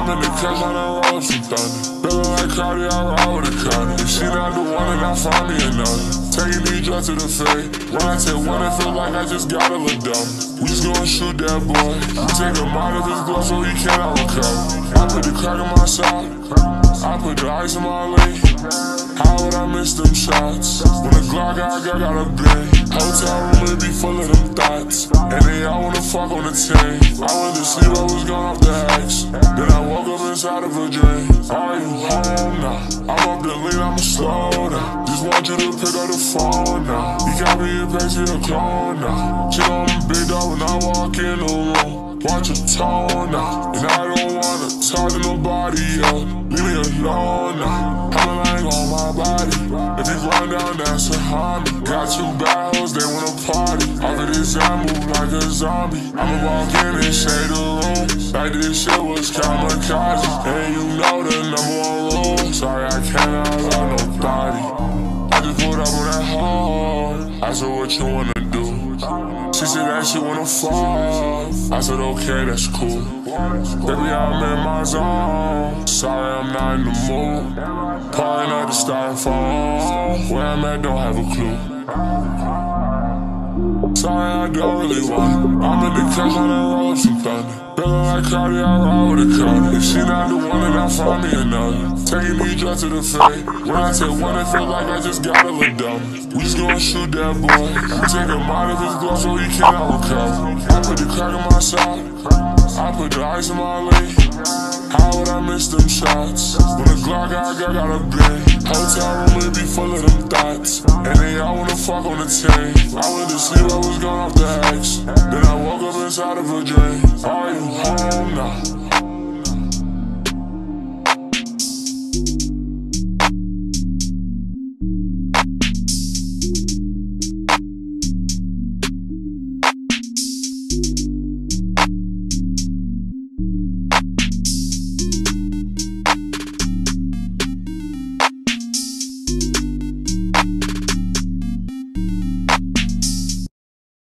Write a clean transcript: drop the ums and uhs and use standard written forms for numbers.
I'm in the couch on the road, some thunder. Feeling like Cardi, I ride with a cutter. If she not the one, then I find me another. Taking these drugs to the face. When I take one, it feel like I just got a little dumb. We just gonna shoot that boy. We take him out of his glove so he cannot recover. I put the crack in my side. I put the ice in my leg. How would I miss them shots? When the Glock I got a bang. Hotel room, it be full of them thoughts. And they all wanna fuck on the team. I went to sleep, I was gone off the X. Then I woke up inside of a dream. Are you home now? I'm up the lean, I'ma slow down. Just want you to pick up the phone now. You got me in place, you're a clone now. Shit on the big dog when I walk in the room. Watch your tone now. And I don't wanna talk to nobody else. Leave me alone now. I'm lying on my body. If you run down, that's a homie. Got two barrels, they wanna party. Off of this, I move like a zombie. I'ma walk in and shade the room. Like this shit was kamikaze. And you know the #1 rule. Sorry, I cannot love nobody. I just put up on that hard. I said, what you wanna do? She said that she wanna fall. I said, okay, that's cool. Baby, I'm in my zone. Sorry, I'm not in the mood. Pouring out the styrofoam. Where I'm at, don't have a clue. Sorry, I don't really want it. I'm in the couch on the road, some thunder. Feeling like Cardi, I ride with a cutter. If she not the one, then I find me another. Taking these drugs to the face. When I take one, it feel like I just got a little dumb. We just gonna shoot that boy. We take him out of his glove so he cannot recover. I put the crack in my side. I put the ice in my leg. How would I miss them shots? When the Glock I got a bang. Hotel room, it be full of them thoughts. And they all wanna fuck on the team. I went to sleep, I was gone off the X. Then I woke up inside of a dream. Are you home now?